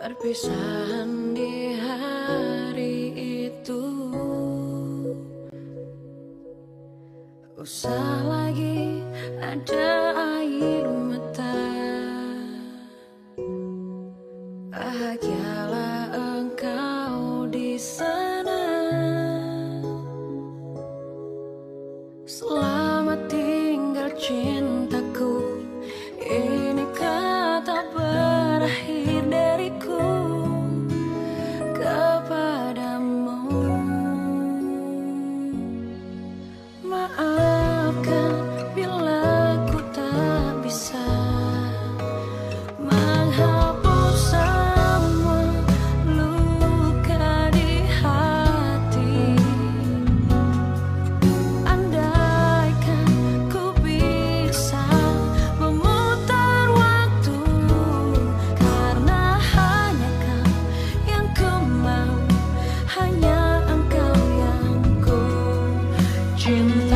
Perpisahan di hari itu, usah lagi ada air mata. Bahagialah engkau di sana. Selamat tinggal cintaku, ini kata berakhir dariku kepadamu. Maafkan bila ku tak bisa menghapus semua luka di hati. Andaikan ku bisa memutar waktu, karena hanya kau yang ku mau, hanya engkau yang ku cinta.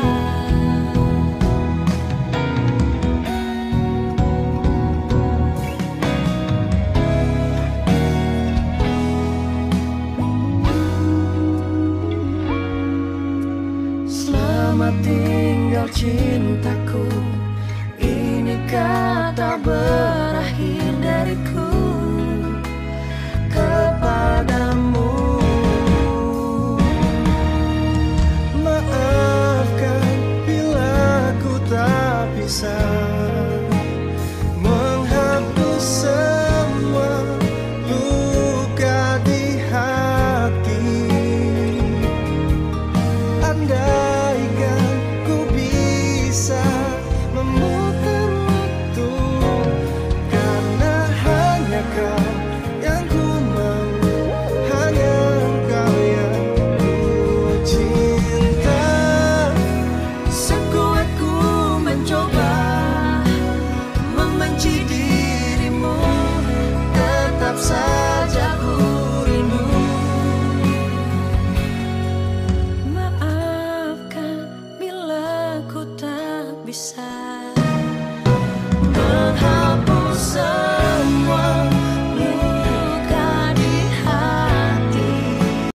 Selamat tinggal cintaku, ini kata berakhir dariku kepadamu. Maafkan bila ku tak bisa